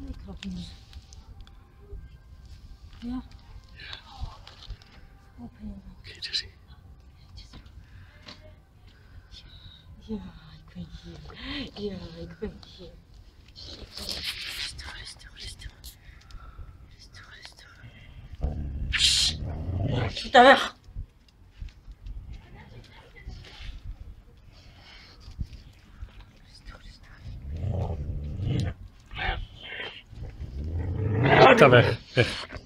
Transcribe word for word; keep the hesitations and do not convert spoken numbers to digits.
Nee, klopt niet. Ja? Open. Oké, Jessie. Ja, ik ben hier. Ja, ik ben hier. Rustig, rustig, rustig. Rustig, rustig. Daar weg! Daar weg, weg.